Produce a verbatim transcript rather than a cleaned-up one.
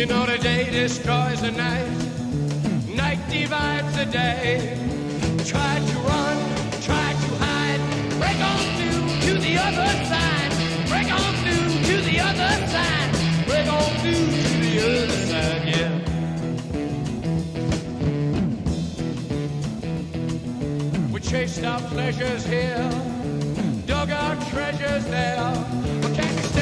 You know the day destroys the night, night divides the day. Try to run, try to hide, break on through to the other side, break on through to the other side, break on through to the other side, yeah. We chased our pleasures here, dug our treasures there, but can't